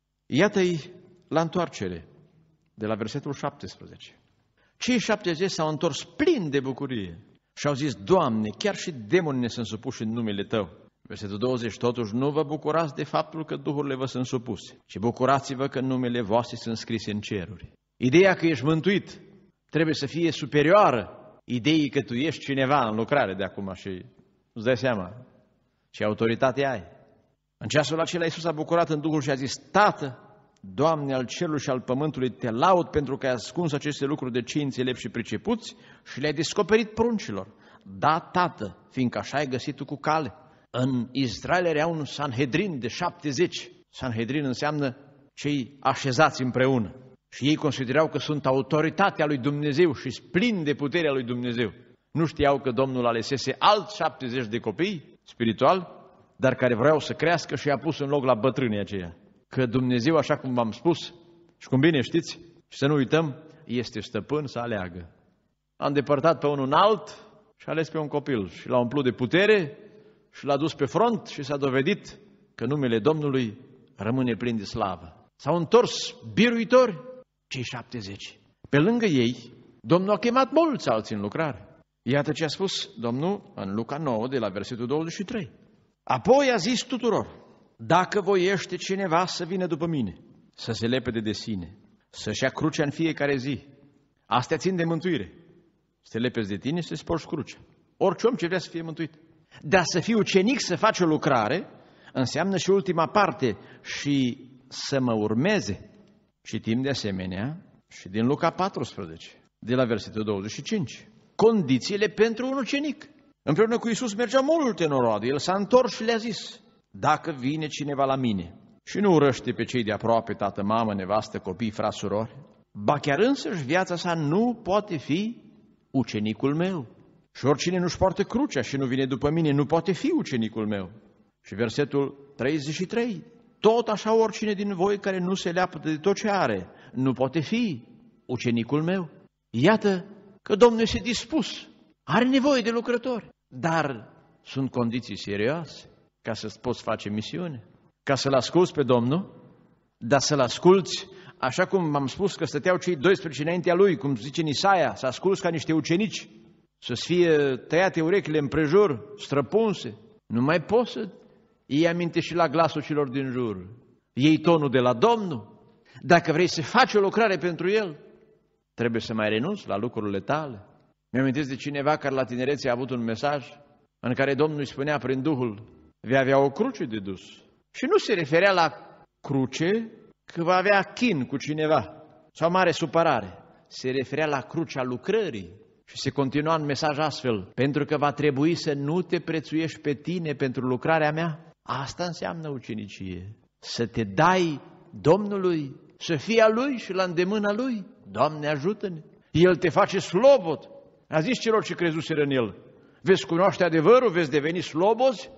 Iată-i la întoarcere, de la versetul șaptesprezece. Cei șaptezeci s-au întors plini de bucurie și au zis, Doamne, chiar și demonii ne sunt supuși în numele Tău. Versetul douăzeci, totuși nu vă bucurați de faptul că duhurile vă sunt supuse, ci bucurați-vă că numele voastre sunt scrise în ceruri. Ideea că ești mântuit trebuie să fie superioară ideii că tu ești cineva în lucrare de acum și îți dai seama ce autoritate ai. În ceasul acela Iisus a bucurat în Duhul și a zis, Tată, Doamne al cerului și al pământului, te laud pentru că ai ascuns aceste lucruri de cei înțelepți și pricepuți și le-ai descoperit pruncilor. Da, Tată, fiindcă așa ai găsit tu cu cale. În Israel era un Sanhedrin de șaptezeci. Sanhedrin înseamnă cei așezați împreună. Și ei considerau că sunt autoritatea lui Dumnezeu și plini de puterea lui Dumnezeu. Nu știau că Domnul alesese alți șaptezeci de copii spirituali, dar care vreau să crească și i-a pus în loc la bătrânii aceia. Că Dumnezeu, așa cum v-am spus, și cum bine știți, și să nu uităm, este stăpân să aleagă. A îndepărtat pe unul înalt și a ales pe un copil și l-a umplut de putere și l-a dus pe front și s-a dovedit că numele Domnului rămâne plin de slavă. S-au întors biruitori cei șaptezeci. Pe lângă ei, Domnul a chemat mulți alții în lucrare. Iată ce a spus Domnul în Luca nouă, de la versetul douăzeci și trei. Apoi a zis tuturor, dacă voiește cineva să vină după mine, să se lepede de sine, să-și ia crucea în fiecare zi. Astea țin de mântuire. Să te lepezi de tine și să-ți porți crucea. Orice om ce vrea să fie mântuit. Dar să fii ucenic, să faci o lucrare, înseamnă și ultima parte, și să mă urmeze. Citim de asemenea și din Luca paisprezece, de la versetul douăzeci și cinci. Condițiile pentru un ucenic. Împreună cu Iisus mergeau multe noroade. El s-a întors și le-a zis, dacă vine cineva la mine și nu urăște pe cei de aproape, tată, mamă, nevastă, copii, frați, surori, ba chiar însăși viața sa nu poate fi ucenicul meu. Și oricine nu-și poartă crucea și nu vine după mine, nu poate fi ucenicul meu. Și versetul treizeci și trei, tot așa oricine din voi care nu se leapă de tot ce are, nu poate fi ucenicul meu. Iată că Domnul este dispus, are nevoie de lucrători, dar sunt condiții serioase ca să-ți poți face misiune, ca să-L asculți pe Domnul, dar să-L asculți așa cum am spus că stăteau cei doisprezece înaintea Lui, cum zice în Isaia, să asculți ca niște ucenici, să-ți fie tăiate urechile împrejur, străpunse. Nu mai poți să iei aminte și la glasul celor din jur. Iei tonul de la Domnul. Dacă vrei să faci o lucrare pentru El, trebuie să mai renunți la lucrurile tale. Mi-amintesc de cineva care la tinerețe a avut un mesaj în care Domnul îi spunea prin Duhul, vei avea o cruce de dus. Și nu se referea la cruce că va avea chin cu cineva sau mare supărare. Se referea la crucea lucrării. Și se continua în mesaj astfel, pentru că va trebui să nu te prețuiești pe tine pentru lucrarea mea. Asta înseamnă ucenicie. Să te dai Domnului, să fii a Lui și la îndemâna Lui. Doamne, ajută-ne! El te face slobod. A zis celor ce crezuseră în El, veți cunoaște adevărul, veți deveni slobozi,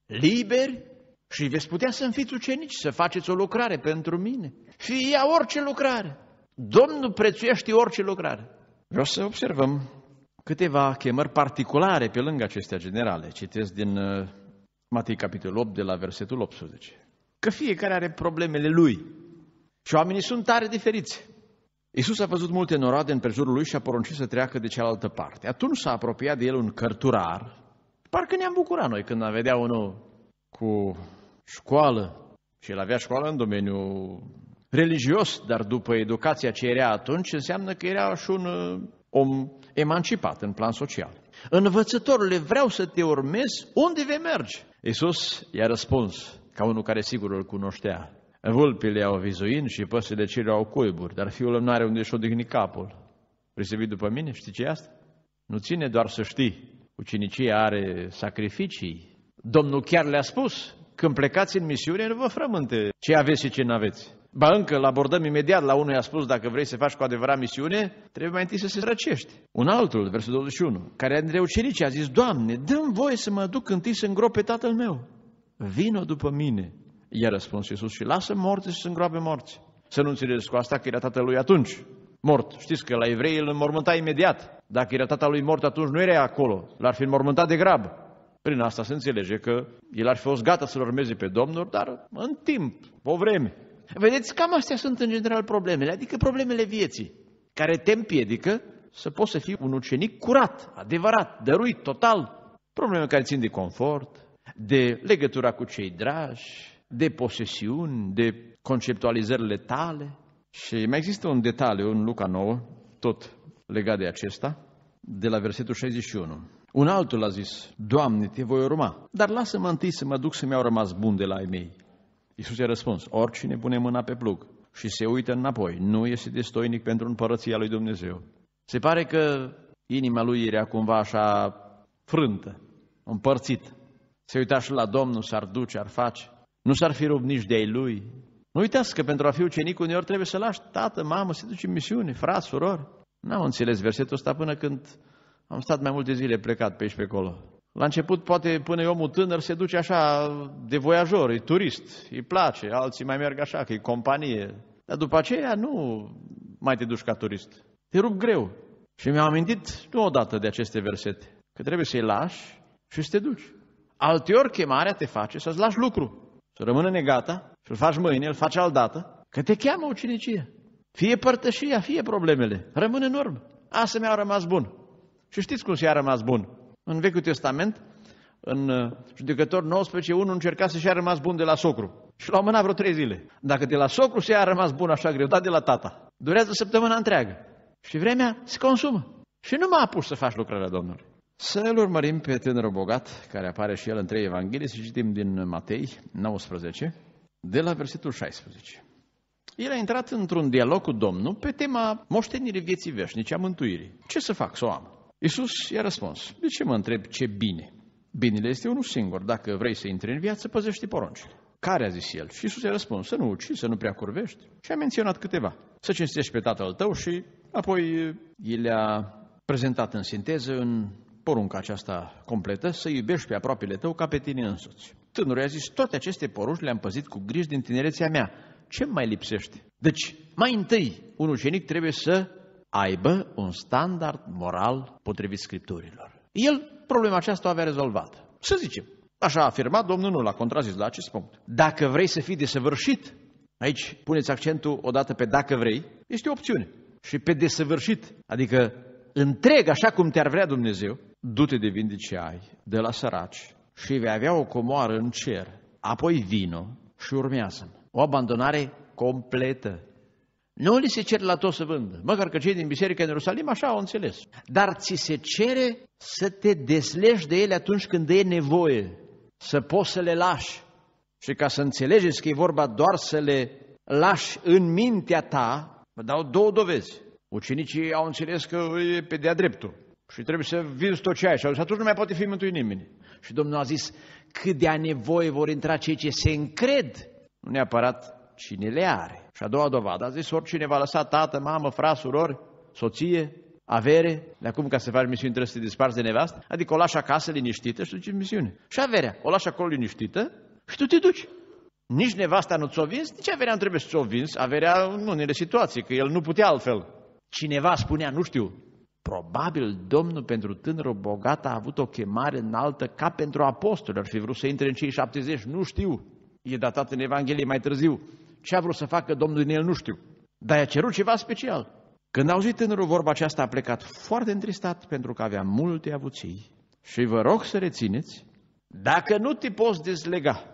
liberi și veți putea să-mi fiți ucenici, să faceți o lucrare pentru mine. Fie ea orice lucrare. Domnul prețuiește orice lucrare. Vreau să observăm câteva chemări particulare pe lângă acestea generale. Citesc din uh, Matei capitolul opt, de la versetul optsprezece. că fiecare are problemele lui și oamenii sunt tare diferiți. Iisus a văzut multe noroade în prejurul lui și a poruncit să treacă de cealaltă parte. Atunci s-a apropiat de el un cărturar. Parcă ne-am bucurat noi când vedea unul cu școală și el avea școală în domeniul religios, dar după educația ce era atunci, înseamnă că era și un om emancipat în plan social. Învățătorule, vreau să te urmez, unde vei merge? Iisus i-a răspuns, ca unul care sigur îl cunoștea. Vulpile au vizuin și păsările cele au cuiburi, dar fiul nu are unde își odihni capul. Vrei să vii după mine? Știi ce e asta? Nu ține doar să știi. Ucenicia are sacrificii. Domnul chiar le-a spus, când plecați în misiune, nu vă frământe ce aveți și ce n-aveți. Ba încă, îl abordăm imediat, la unul i-a spus, dacă vrei să faci cu adevărat misiune, trebuie mai întâi să se răcești. Un altul, versul douăzeci și unu, care între ucenici a zis, Doamne, dă-mi voie să mă duc întâi să îngrop pe tatăl meu. Vino după mine. I-a răspuns Iisus și lasă morți și să îngroape morți. Să nu înțelegeți cu asta că era tatălui atunci mort. Știți că la evrei îl înmormânta imediat. Dacă era tatălui mort atunci nu era acolo, l-ar fi înmormântat de grabă. Prin asta se înțelege că el ar fi fost gata să-l urmeze pe Domnul, dar în timp, o vreme. Vedeți, cam astea sunt în general problemele, adică problemele vieții, care te împiedică să poți să fii un ucenic curat, adevărat, dăruit, total. Probleme care țin de confort, de legătura cu cei dragi, de posesiuni, de conceptualizările tale. Și mai există un detaliu în Luca nouă, tot legat de acesta, de la versetul șaizeci și unu. Un altul a zis, Doamne, te voi urma, dar lasă-mă întâi să mă duc să mi-au rămas buni de la ai mei. Iisus i-a răspuns, oricine pune mâna pe plug și se uită înapoi, nu este destoinic pentru împărăția lui Dumnezeu. Se pare că inima lui era cumva așa frântă, împărțită. Se uita și la Domnul, s-ar duce, ar face. Nu s-ar fi rupt nici de-ai lui. Nu uitați că pentru a fi ucenic uneori trebuie să lași tată, mamă, să duci în misiune, frați, surori. N-am înțeles versetul ăsta până când am stat mai multe zile plecat pe aici pe acolo. La început, poate până e omul tânăr, se duce așa de voiajor, e turist, îi place, alții mai merg așa, că e companie. Dar după aceea nu mai te duci ca turist. Te rup greu. Și mi-am amintit nu odată de aceste versete, că trebuie să-i lași și să te duci. Alteori chemarea te face să-ți lași lucru. Să rămână negata și îl faci mâine, îl faci aldată, că te cheamă ucenicia. Fie părtășia, fie problemele, rămâne în urmă. Asta mi-a rămas bun. Și știți cum și-a rămas bun? În Vechiul Testament, în Judecători nouăsprezece, unul încerca să și-a rămas bun de la socru. Și l-au mânat vreo trei zile. Dacă de la socru și-a rămas bun așa greu, dar de la tata. Durează săptămâna întreagă. Și vremea se consumă. Și nu m-a apuși să faci lucrarea Domnului. Să-l urmărim pe tânărul bogat, care apare și el în trei evanghelii, să citim din Matei nouăsprezece, de la versetul șaisprezece. El a intrat într-un dialog cu Domnul pe tema moștenirii vieții veșnice, a mântuirii. Ce să fac să o am? Iisus i-a răspuns, de ce mă întreb ce bine? Binele este unul singur, dacă vrei să intri în viață, păzește poruncile. Care a zis el? Și Iisus i-a răspuns, să nu ucizi, să nu prea curvești. Și a menționat câteva. Să cinstești pe tatăl tău și apoi el le-a prezentat în sinteză în porunca aceasta completă, să iubești pe aproapele tău ca pe tine însuți. Tânărul i-a zis, toate aceste porunci le-am păzit cu griji din tinerețea mea. Ce mai lipsește? Deci, mai întâi, un ucenic trebuie să aibă un standard moral potrivit Scripturilor. El problema aceasta o avea rezolvată. Să zicem, așa a afirmat Domnul, nu l-a contrazis la acest punct. Dacă vrei să fii desăvârșit, aici puneți accentul odată pe dacă vrei, este o opțiune. Și pe desăvârșit, adică întreg așa cum te-ar vrea Dumnezeu, du-te de vinde ce ai, de la săraci și vei avea o comoară în cer. Apoi vino și urmează-mă. O abandonare completă. Nu li se cere la tot să vândă, măcar că cei din biserică în Ierusalim așa au înțeles. Dar ți se cere să te deslegi de ele atunci când e nevoie, să poți să le lași. Și ca să înțelegeți că e vorba doar să le lași în mintea ta, vă dau două dovezi. Ucenicii au înțeles că e pe de-a dreptul și trebuie să vinzi tot ce ai și atunci nu mai poate fi mântuit nimeni. Și Domnul a zis, cât de-a nevoie vor intra cei ce se încred, nu neapărat cine le are. Și a doua dovadă, a zis, oricine va lăsa tată, mamă, frați, surori, soție, avere, de acum ca să faci misiune trebuie să te disparți de nevastă, adică o lași acasă liniștită și duci în misiune. Și averea, o lași acolo liniștită și tu te duci. Nici nevasta nu ți-o vinzi, nici averea nu trebuie să ți-o vinzi, averea în unele situații, că el nu putea altfel. Cineva spunea, nu știu, probabil Domnul pentru tânărul bogat a avut o chemare înaltă ca pentru apostoli, ar fi vrut să intre în cei șaptezeci, nu știu. E datat în Evanghelie mai târziu. Ce a vrut să facă Domnul din el nu știu. Dar i-a cerut ceva special. Când a auzit tânărul vorba aceasta, a plecat foarte întristat pentru că avea multe avuții. Și vă rog să rețineți, dacă nu te poți dezlega,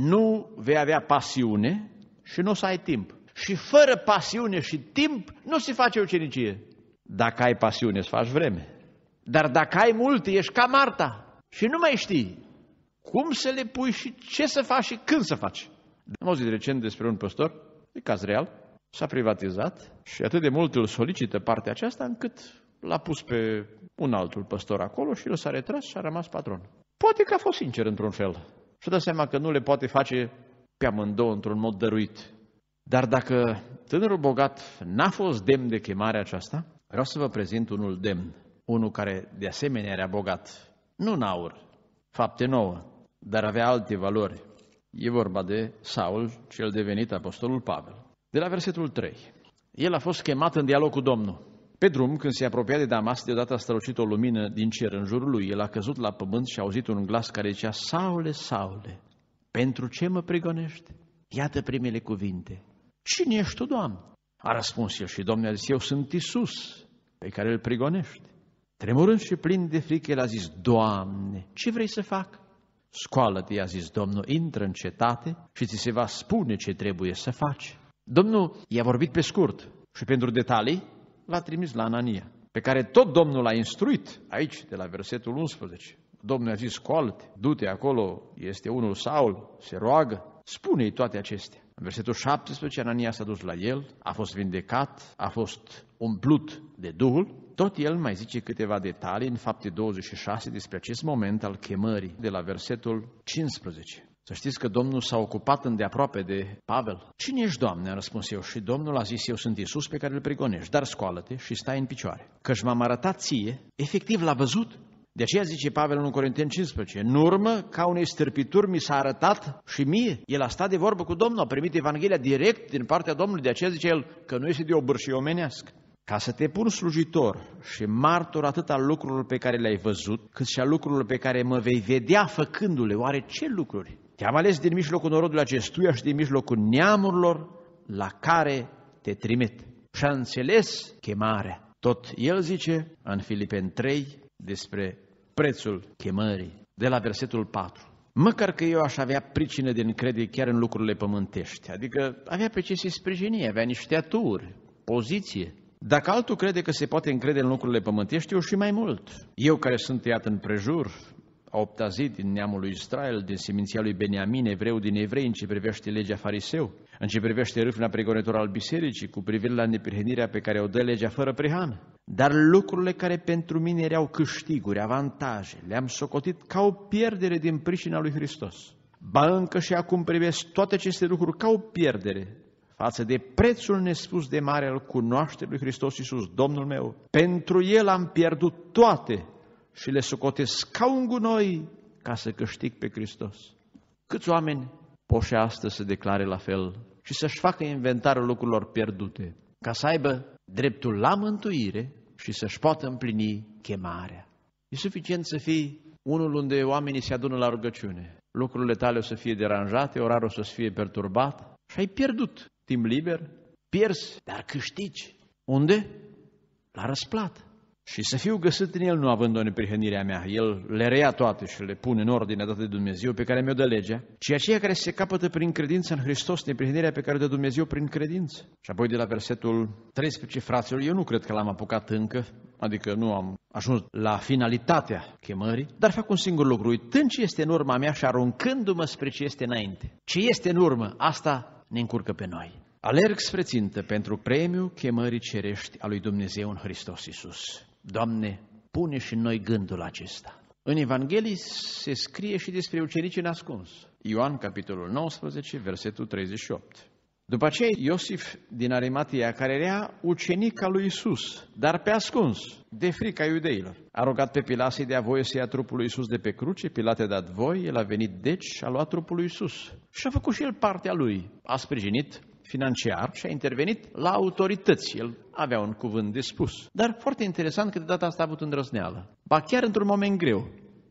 nu vei avea pasiune și nu o să ai timp. Și fără pasiune și timp nu se face ucenicie. Dacă ai pasiune, îți faci vreme. Dar dacă ai multe, ești ca Marta și nu mai știi cum să le pui și ce să faci și când să faci. Am auzit recent despre un păstor, e caz real, s-a privatizat și atât de mult îl solicită partea aceasta încât l-a pus pe un altul păstor acolo și el s-a retras și a rămas patron. Poate că a fost sincer într-un fel și dă seama că nu le poate face pe amândouă într-un mod dăruit. Dar dacă tânărul bogat n-a fost demn de chemarea aceasta, vreau să vă prezint unul demn, unul care de asemenea era bogat, nu în aur, fapte nouă, dar avea alte valori. E vorba de Saul, cel devenit apostolul Pavel. De la versetul trei. El a fost chemat în dialog cu Domnul. Pe drum, când se apropia de Damas, deodată a strălucit o lumină din cer în jurul lui. El a căzut la pământ și a auzit un glas care zicea: Saule, Saule, pentru ce mă prigonești? Iată primele cuvinte. Cine ești tu, Doamne? A răspuns el și Domnul a zis: eu sunt Iisus, pe care îl prigonești. Tremurând și plin de frică, el a zis: Doamne, ce vrei să fac? Scoală-te, i-a zis Domnul, intră în cetate și ți se va spune ce trebuie să faci. Domnul i-a vorbit pe scurt și pentru detalii l-a trimis la Anania, pe care tot Domnul l-a instruit aici, de la versetul unsprezece. Domnul a zis: scoală-te, du-te acolo, este unul Saul, se roagă, spune-i toate acestea. În versetul șaptesprezece, Anania s-a dus la el, a fost vindecat, a fost umplut de Duhul. Tot el mai zice câteva detalii în Fapte douăzeci și șase despre acest moment al chemării, de la versetul cincisprezece. Să știți că Domnul s-a ocupat îndeaproape de Pavel. Cine ești, Doamne? A răspuns eu. Și Domnul a zis: eu sunt Iisus pe care îl prigonești, dar scoală-te și stai în picioare. Căci m-am arătat ție, efectiv l-a văzut. De aceea zice Pavel în unu Corinteni cincisprezece, în urmă, ca unei stârpituri mi s-a arătat și mie. El a stat de vorbă cu Domnul, a primit Evanghelia direct din partea Domnului, de aceea zice el că nu este de o bârșie omenească. Ca să te pun slujitor și martor atât al lucrurilor pe care le-ai văzut, cât și al lucrurilor pe care mă vei vedea făcându-le. Oare ce lucruri? Te-am ales din mijlocul norodului acestuia și din mijlocul neamurilor la care te trimit. Și a înțeles chemarea. Tot el zice în Filipeni trei despre prețul chemării, de la versetul patru. Măcar că eu aș avea pricină de încredere chiar în lucrurile pământești, adică avea pe ce se sprijini, avea niște aturi, poziție. Dacă altul crede că se poate încrede în lucrurile pământești, eu și mai mult. Eu care sunt tăiat în prejur, a opta zi din neamul lui Israel, din seminția lui Beniamin, evreu din evrei, în ce privește legea fariseu, în ce privește râvna pregonitoră al bisericii, cu privire la neprihănirea pe care o dă legea fără prihană. Dar lucrurile care pentru mine erau câștiguri, avantaje, le-am socotit ca o pierdere din pricina lui Hristos. Ba încă și acum privesc toate aceste lucruri ca o pierdere față de prețul nespus de mare al cunoașterii lui Hristos Iisus, Domnul meu. Pentru El am pierdut toate și le socotesc ca un gunoi ca să câștig pe Hristos. Câți oameni pot și astăzi să declare la fel și să-și facă inventarul lucrurilor pierdute, ca să aibă dreptul la mântuire și să-și poată împlini chemarea. E suficient să fii unul unde oamenii se adună la rugăciune. Lucrurile tale o să fie deranjate, orarul o să fie perturbat și ai pierdut timp liber, pierzi, dar câștigi. Unde? La răsplată. Și să fiu găsit în el nu având o neprihănire a mea. El le reia toate și le pune în ordine dată de Dumnezeu pe care mi-o dă legea, ci aceia care se capătă prin credință în Hristos, neprihănirea pe care o dă Dumnezeu prin credință. Și apoi de la versetul treisprezece, fraților, eu nu cred că l-am apucat încă, adică nu am ajuns la finalitatea chemării, dar fac un singur lucru, uitând ce este în urma mea și aruncându-mă spre ce este înainte. Ce este în urmă, asta ne încurcă pe noi. Alerg spre țintă pentru premiul chemării cerești a lui Dumnezeu în Hristos Iisus. Doamne, pune și în noi gândul acesta. În Evanghelii se scrie și despre ucenicii nascuns. Ioan, capitolul nouăsprezece, versetul treizeci și opt. După aceea, Iosif din Arimatia, care era ucenic al lui Iisus, dar pe ascuns, de frica iudeilor, a rugat pe Pilat să-i dea voie să ia trupul lui Iisus de pe cruce. Pilat a dat voie, el a venit deci și a luat trupul lui Iisus. Și a făcut și el partea lui. A sprijinit financiar și a intervenit la autorități. El avea un cuvânt de spus. Dar foarte interesant că de data asta a avut îndrăzneală. Ba chiar într-un moment greu.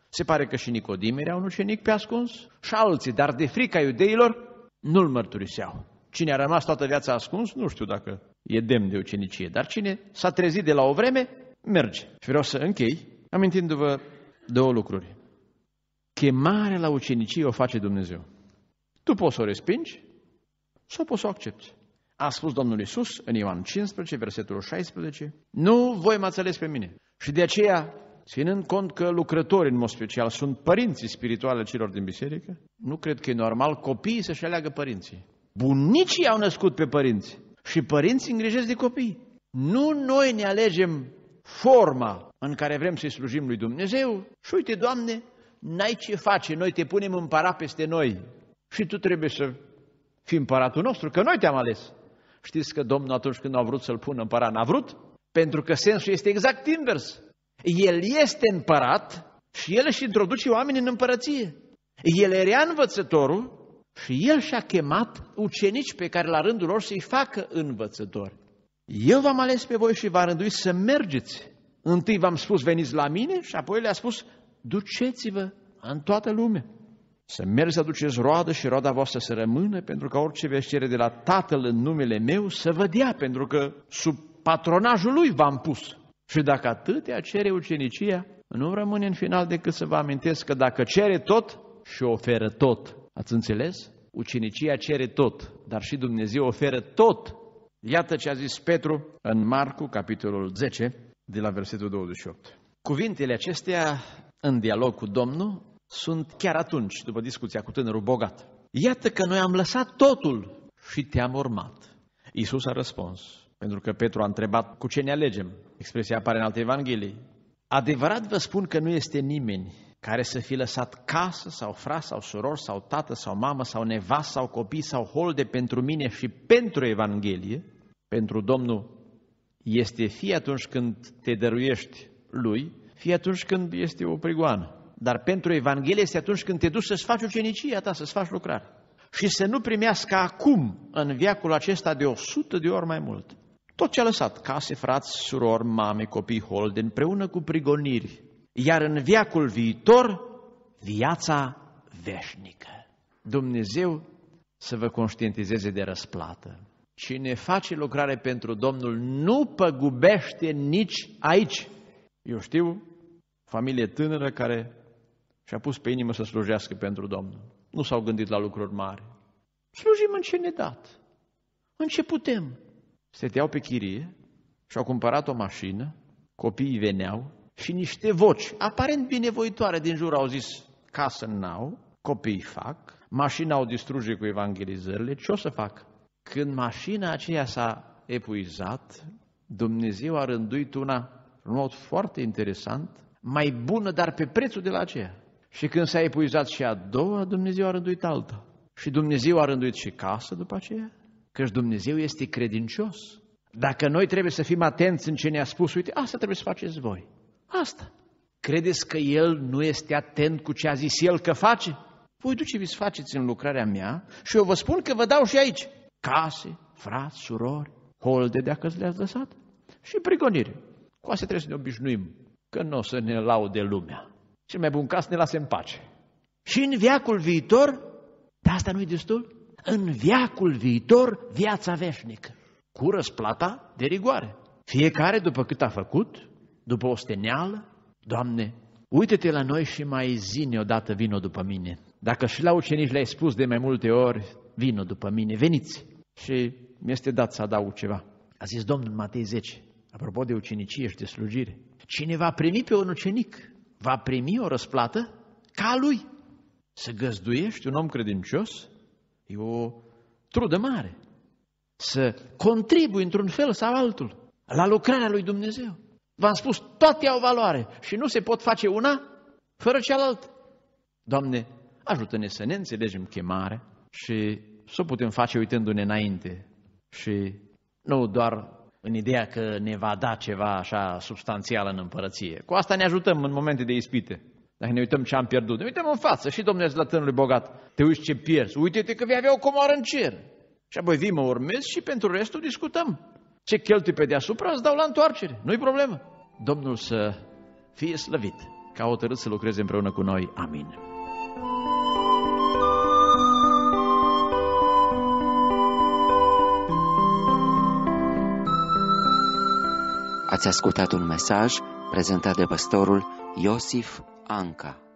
Se pare că și Nicodim era un ucenic pe ascuns și alții, dar de frica iudeilor nu-l mărturiseau. Cine a rămas toată viața ascuns, nu știu dacă e demn de ucenicie, dar cine s-a trezit de la o vreme, merge. Și vreau să închei amintindu-vă două lucruri. Chemarea la ucenicie o face Dumnezeu. Tu poți să o respingi sau poți să o accepti. A spus Domnul Iisus în Ioan cincisprezece, versetul șaisprezece, nu voi m-ați ales pe mine. Și de aceea, ținând cont că lucrătorii în mod special sunt părinții spirituale celor din biserică, nu cred că e normal copiii să-și aleagă părinții. Bunicii au născut pe părinți și părinții îngrijesc de copii. Nu noi ne alegem forma în care vrem să-i slujim lui Dumnezeu și uite, Doamne, n-ai ce face, noi te punem împărat peste noi și tu trebuie să fii împăratul nostru, că noi te-am ales. Știți că Domnul atunci când a vrut să-l pună împărat, n-a vrut? Pentru că sensul este exact invers. El este împărat și el își introduce oamenii în împărăție. El era învățătorul și el și-a chemat ucenici pe care la rândul lor să-i facă învățători. Eu v-am ales pe voi și v-am rânduit să mergeți. Întâi v-am spus veniți la mine și apoi le-a spus duceți-vă în toată lumea. Să mergeți să aduceți roadă și roada voastră să rămână, pentru că orice veți cere de la Tatăl în numele meu să vă dea, pentru că sub patronajul lui v-am pus. Și dacă atâtea cere ucenicia, nu rămâne în final decât să vă amintesc că dacă cere tot și oferă tot. Ați înțeles? Ucenicia cere tot, dar și Dumnezeu oferă tot. Iată ce a zis Petru în Marcu, capitolul zece, de la versetul douăzeci și opt. Cuvintele acestea, în dialog cu Domnul, sunt chiar atunci, după discuția cu tânărul bogat. Iată că noi am lăsat totul și te-am urmat. Iisus a răspuns, pentru că Petru a întrebat cu ce ne alegem. Expresia apare în alte evanghelii. Adevărat vă spun că nu este nimeni care să fi lăsat casă sau frați sau surori sau tată sau mamă sau nevastă sau copii sau holde pentru mine și pentru Evanghelie, pentru Domnul este fie atunci când te dăruiești lui, fie atunci când este o prigoană. Dar pentru Evanghelie este atunci când te duci să-ți faci ucenicia ta, să-ți faci lucrare. Și să nu primească acum, în veacul acesta, de o sută de ori mai mult. Tot ce a lăsat, case, frați, surori, mame, copii, holde, împreună cu prigoniri. Iar în veacul viitor, viața veșnică. Dumnezeu să vă conștientizeze de răsplată. Cine face lucrare pentru Domnul nu păgubește nici aici. Eu știu familie tânără care și-a pus pe inimă să slujească pentru Domnul. Nu s-au gândit la lucruri mari. Slujim în ce ne dat, în ce putem. Stăteau pe chirie și-au cumpărat o mașină, copiii veneau și niște voci aparent binevoitoare din jur au zis, casă n-au, copiii fac, mașina au distruge cu evangelizările, ce o să fac? Când mașina aceea s-a epuizat, Dumnezeu a rânduit una, în mod foarte interesant, mai bună, dar pe prețul de la aceea. Și când s-a epuizat și a doua, Dumnezeu a rânduit alta. Și Dumnezeu a rânduit și casă după aceea, căci Dumnezeu este credincios. Dacă noi trebuie să fim atenți în ce ne-a spus, uite, asta trebuie să faceți voi. Asta. Credeți că El nu este atent cu ce a zis El că face? Voi duceți să faceți în lucrarea mea și eu vă spun că vă dau și aici case, frați, surori, holde dacă le-ați lăsat și prigonire. Cu asta trebuie să ne obișnuim, că nu o să ne laude lumea. Cel mai bun caz să ne lase în pace. Și în veacul viitor, dar asta nu-i destul, în veacul viitor viața veșnică, cu răsplata de rigoare. Fiecare după cât a făcut, după osteneală, Doamne, uite-te la noi și mai zi-ne odată vino după mine. Dacă și la ucenici le-ai spus de mai multe ori, vino după mine, veniți. Și mi-este dat să adaug ceva. A zis Domnul în Matei zece, apropo de ucenicie și de slujire. Cine va primi pe un ucenic, va primi o răsplată ca a lui. Să găzduiești un om credincios e o trudă mare. Să contribui într-un fel sau altul la lucrarea lui Dumnezeu. V-am spus, toate au valoare și nu se pot face una fără cealaltă. Doamne, ajută-ne să ne înțelegem chemarea și să o putem face uitându-ne înainte și nu doar în ideea că ne va da ceva așa substanțial în împărăție. Cu asta ne ajutăm în momente de ispite. Dacă ne uităm ce am pierdut, ne uităm în față și Domnul la tânărului bogat. Te uiți ce pierzi, uite-te că vei avea o comoară în cer. Și apoi vii, mă urmezi și pentru restul discutăm. Ce cheltui pe deasupra îți dau la întoarcere, nu-i problemă. Domnul să fie slăvit că a hotărât să lucreze împreună cu noi. Amin. Ați ascultat un mesaj prezentat de pastorul Iosif Anca.